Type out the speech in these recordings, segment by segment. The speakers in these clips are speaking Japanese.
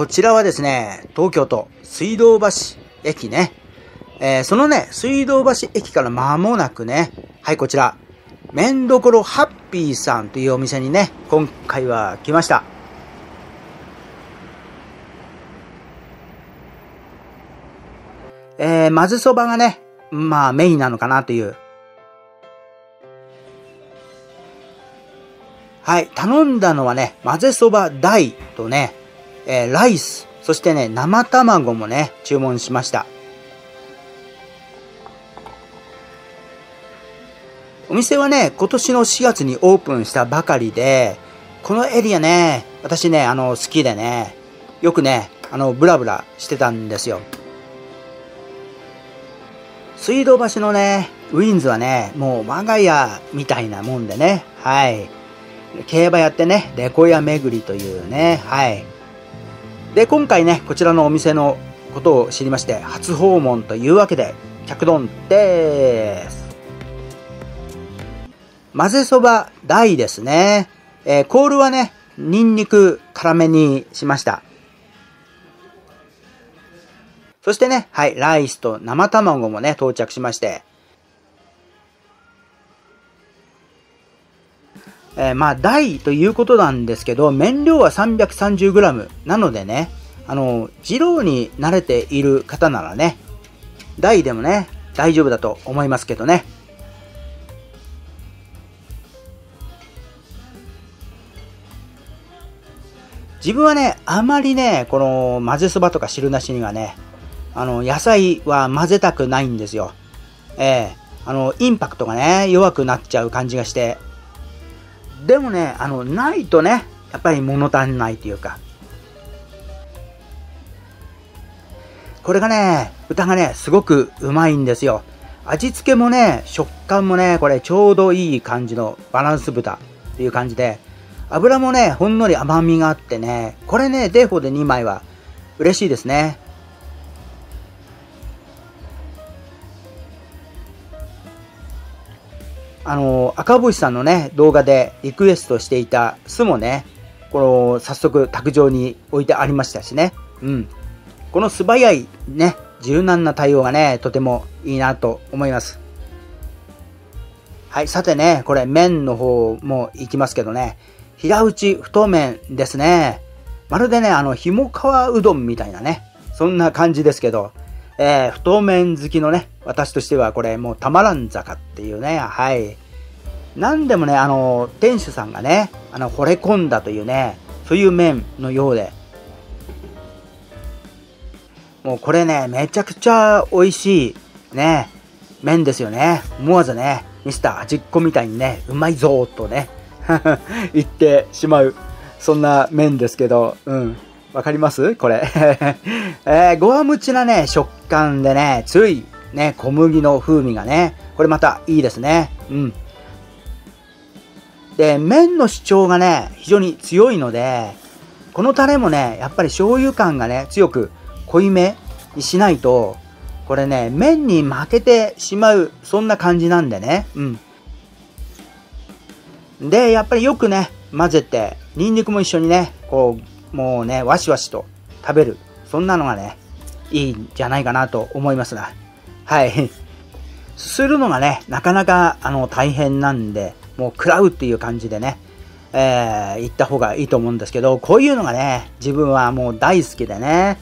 こちらはですね、東京都水道橋駅ね。そのね、水道橋駅から間もなくね、はい、こちら、麺どころハッピーさんというお店にね、今回は来ました。混ぜそばがね、まあメインなのかなという。はい、頼んだのはね、混ぜそば大とね、ライス、そしてね、生卵もね、注文しました。お店はね、今年の4月にオープンしたばかりで、このエリアね、私ね、好きでね、よくね、ブラブラしてたんですよ。水道橋のね、ウィンズはね、もう我が家みたいなもんでね、はい。競馬やってね、レコヤ巡りというね、はい。で、今回ね、こちらのお店のことを知りまして、初訪問というわけで、客丼でーす。混ぜそば大ですね。コールはね、ニンニク辛めにしました。そしてね、はい、ライスと生卵もね、到着しまして。まあ、大ということなんですけど、麺量は 330g なのでね、二郎に慣れている方ならね、大でもね、大丈夫だと思いますけどね。自分はね、あまりね、この混ぜそばとか汁なしにはね、野菜は混ぜたくないんですよ。インパクトがね、弱くなっちゃう感じがして。でもね、ないとね、やっぱり物足んないというか。これがね、豚がね、すごくうまいんですよ。味付けもね、食感もね、これちょうどいい感じのバランス豚っていう感じで、油もね、ほんのり甘みがあってね、これね、デフォで2枚は嬉しいですね。赤星さんのね、動画でリクエストしていた酢もね、早速卓上に置いてありましたしね。うん。この素早いね、柔軟な対応がね、とてもいいなと思います。はい、さてね、これ麺の方もいきますけどね、平打ち太麺ですね。まるでね、ひもかわうどんみたいなね、そんな感じですけど、太麺好きのね、私としてはこれもうたまらん坂っていうね、はい。なんでもね、店主さんがね、惚れ込んだというね、そういう麺のようで、もうこれね、めちゃくちゃ美味しいね、麺ですよね。思わずね、ミスター味っ子みたいにね、うまいぞーとね、言ってしまう、そんな麺ですけど、うん。わかりますこれ。ごわむちなね、食感でね、強いね、小麦の風味がね、これまたいいですね。うん。で、麺の主張がね、非常に強いので、このタレもね、やっぱり醤油感がね、強く濃いめにしないと、これね、麺に負けてしまう、そんな感じなんでね。うん。で、やっぱりよくね、混ぜて、ニンニクも一緒にね、もうね、わしわしと食べる。そんなのがね、いいんじゃないかなと思いますな。はい。するのがね、なかなか、大変なんで、もう食らうっていう感じでね、行った方がいいと思うんですけど、こういうのがね、自分はもう大好きでね。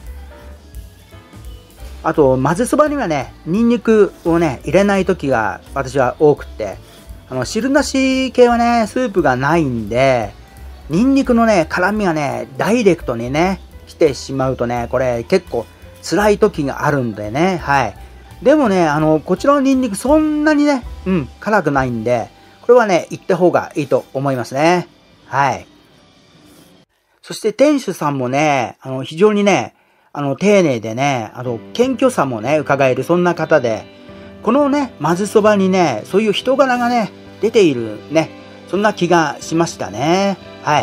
あと、混ぜそばにはね、ニンニクをね、入れない時が私は多くって、汁なし系はね、スープがないんで、ニンニクのね、辛みがね、ダイレクトにね、来てしまうとね、これ結構辛い時があるんでね、はい。でもね、こちらのニンニクそんなにね、辛くないんで、これはね、行った方がいいと思いますね。はい。そして店主さんもね、非常にね、丁寧でね、謙虚さもね、伺える、そんな方で、このね、混ぜそばにね、そういう人柄がね、出ているね、そんな気がしましたね。はい。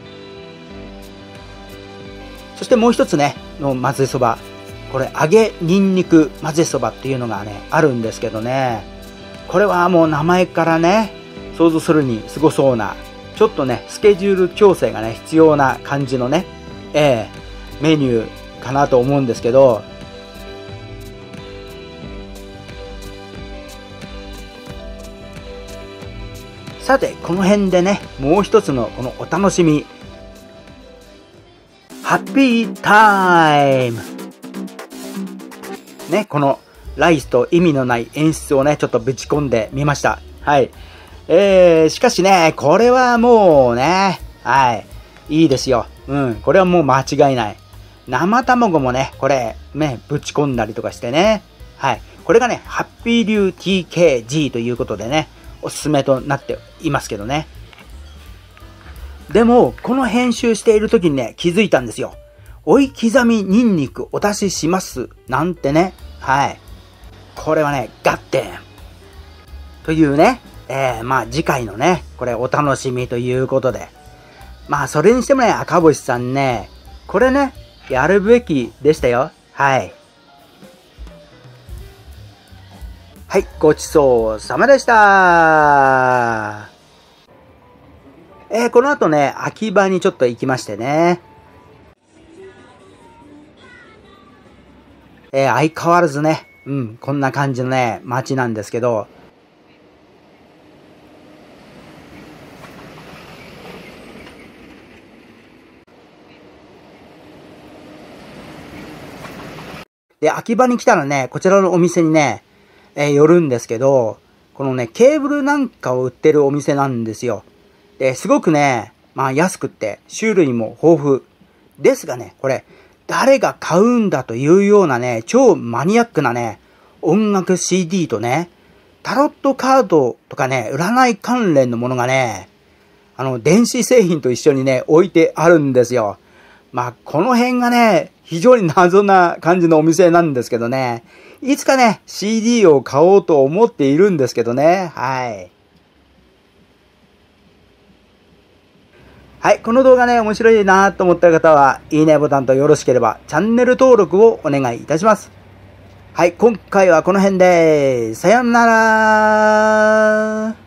そしてもう一つね、の混ぜそば。これ、揚げニンニク混ぜそばっていうのがね、あるんですけどね。これはもう名前からね、想像するにすごそうな、ちょっとね、スケジュール調整がね、必要な感じのね、 メニューかなと思うんですけど、さて、この辺でね、もう一つのこのお楽しみ。ハッピータイムね、このライスと意味のない演出をね、ちょっとぶち込んでみました。はい。しかしね、これはもうね、はい、いいですよ。うん、これはもう間違いない。生卵もね、これ、ね、ぶち込んだりとかしてね。はい。これがね、ハッピー流 TKG ということでね、おすすめとなっていますけどね。でも、この編集している時にね、気づいたんですよ。追い刻みニンニクお出しします。なんてね。はい。これはね、合点。というね、まあ次回のね、これお楽しみということで。まあそれにしてもね、赤星さんね、これね、やるべきでしたよ。はい。はい、ごちそうさまでした。この後ね、秋葉にちょっと行きましてね。相変わらずね、こんな感じのね、街なんですけど、で、秋葉に来たらね、こちらのお店にね、寄るんですけど、このね、ケーブルなんかを売ってるお店なんですよ。で、すごくね、まあ安くって、種類も豊富。ですがね、これ、誰が買うんだというようなね、超マニアックなね、音楽 CD とね、タロットカードとかね、占い関連のものがね、電子製品と一緒にね、置いてあるんですよ。まあ、この辺がね、非常に謎な感じのお店なんですけどね、いつかね、CD を買おうと思っているんですけどね、はい。はい、この動画ね、面白いなと思った方は、いいねボタンとよろしければ、チャンネル登録をお願いいたします。はい、今回はこの辺で、さよなら。